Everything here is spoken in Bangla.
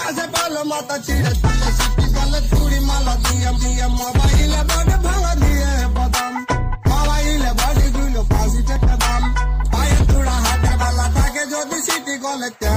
আকাশে পালো মাথা ছিঁড়ে তুলে সিটি বলে চুরি মালা দিয়ে দিয়ে মোবাইলে বডি ভাঙা দিয়ে বাদাম মোবাইলে বডি গুলো 5 টাকা দাম পায়ে চূড়া হাতে বালা থাকে যদি সিটি গলে